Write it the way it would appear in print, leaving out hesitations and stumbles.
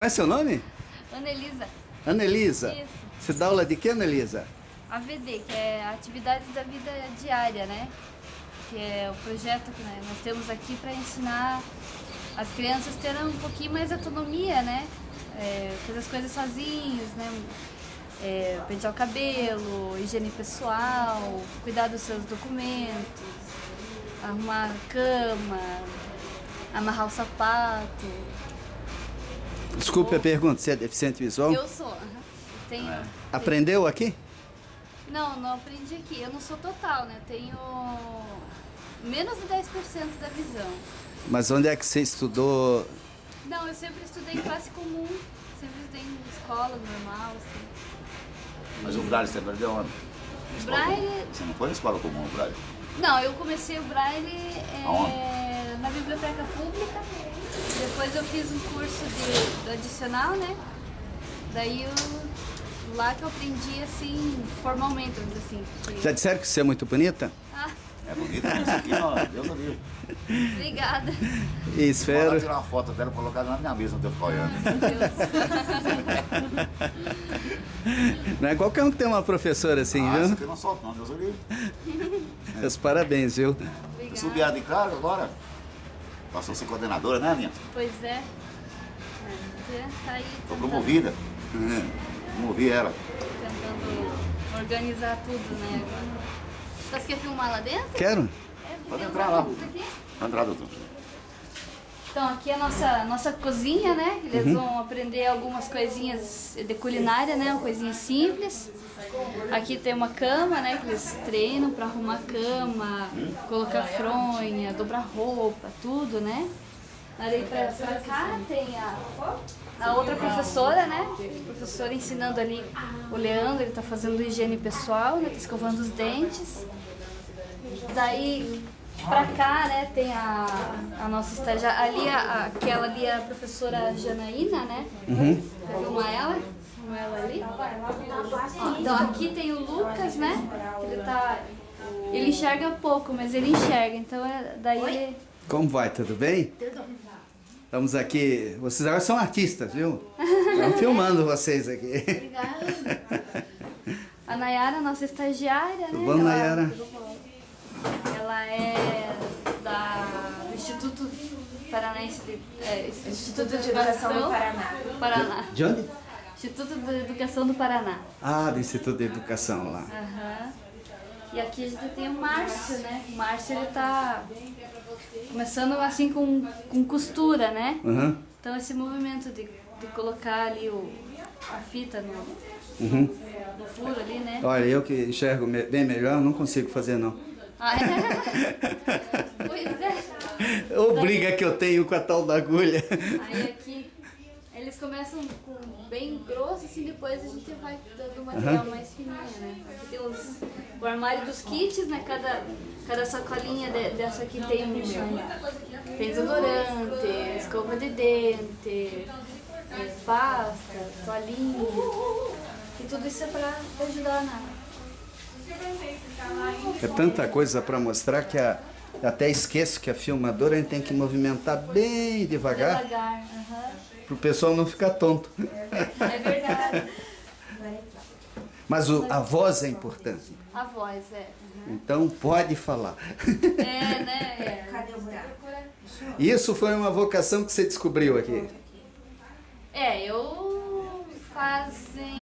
Qual é seu nome? Anelisa. Anelisa. Isso. Você dá aula de quê, Anelisa? AVD, que é Atividades da Vida Diária, né? Que é o projeto que nós temos aqui para ensinar as crianças a terem um pouquinho mais de autonomia, né? Fazer as coisas sozinhos, né? Pentear o cabelo, higiene pessoal, cuidar dos seus documentos, arrumar a cama, amarrar o sapato. Desculpe a pergunta, você é deficiente visual? Eu sou. Tenho. Aprendeu aqui? Não aprendi aqui. Eu não sou total, né? Eu tenho menos de 10% da visão. Mas onde é que você estudou? Não, eu sempre estudei em classe comum, sempre estudei em escola normal, assim. Mas o Braille você aprendeu onde? Braille... Você não foi na escola comum, o Braille? Não, eu comecei o Braille Aonde? na biblioteca pública. Depois eu fiz um curso do adicional, né? Daí lá que eu aprendi, assim, formalmente, vamos dizer assim. Já disseram que você é muito bonita? Ah, É bonito isso aqui, ó. Deus do livro. obrigada. E Vou espero... tirar uma foto dela e colocar na minha mesa, não devo ficar olhando. Meu Deus. Não é qualquer um que tem uma professora assim, Isso viu? aqui eu não solto não, Deus do livre. Meus parabéns, viu? Eu Obrigada. subi a de cargo agora. Passou a ser coordenadora, né, minha? Pois é. Tá aí Tô tentando- promovida. Promovi ela. Tentando organizar tudo, né? Você quer filmar lá dentro? Quero? Pode Tem entrar uns lá. adultos aqui. Vai entrar, doutor. Então, aqui é a nossa cozinha, né? Eles vão aprender algumas coisinhas de culinária, né? Uma coisinha simples. Aqui tem uma cama, né? Que eles treinam para arrumar a cama, colocar fronha, dobrar roupa, tudo, né? Ali pra cá tem a outra professora, né? Professora ensinando ali o Leandro, ele tá fazendo higiene pessoal, né? Tá escovando os dentes. Daí pra cá, né, tem a nossa estagiária, ali, aquela ali é a professora Janaína, né? Vai filmar ela? Filmar ela ali? Ó, então aqui tem o Lucas, né? Ele enxerga pouco, mas ele enxerga, então daí ele... Como vai? Tudo bem? Estamos aqui... Vocês agora são artistas, viu? Estamos filmando vocês aqui. Obrigada. A Nayara, nossa estagiária, né? Tudo bom, Nayara? Ela é do Instituto Paranaense Instituto de Educação do Paraná. De onde? Instituto de Educação do Paraná. Ah, do Instituto de Educação lá. Aham. E aqui a gente tem o Márcio, né? O Márcio, ele tá começando assim com costura, né? Uhum. Então esse movimento de colocar ali a fita no furo ali, né? Olha, eu que enxergo bem melhor, não consigo fazer não. Ah, é? Pois é. Ô briga que eu tenho com a tal da agulha. Aí aqui eles começam com bem grosso, assim, depois a gente vai dando material mais fininho, né? Aqui tem o armário dos kits, né? Cada sacolinha dessa aqui tem desodorante, escova de dente, pasta, toalhinha. E tudo isso é pra ajudar É tanta coisa para mostrar que até esqueço que a filmadora a gente tem que movimentar bem devagar devagar. Aham. para o pessoal não ficar tonto. É verdade. Mas a voz é importante. A voz, é. Então pode falar. É, né? Cadê o buraco? Isso foi uma vocação que você descobriu aqui. Eu fazem